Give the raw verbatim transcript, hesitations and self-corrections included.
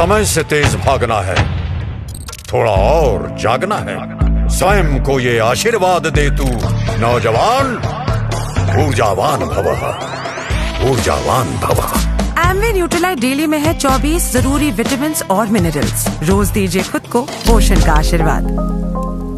समय से तेज भागना है, थोड़ा और जागना है। स्वयं को ये आशीर्वाद दे तू नौजवान, ऊर्जावान भवः, ऊर्जावान भवः। एमवे न्यूट्रीलाइट डेली में है चौबीस जरूरी विटामिन और मिनरल्स। रोज दीजिए खुद को पोषण का आशीर्वाद।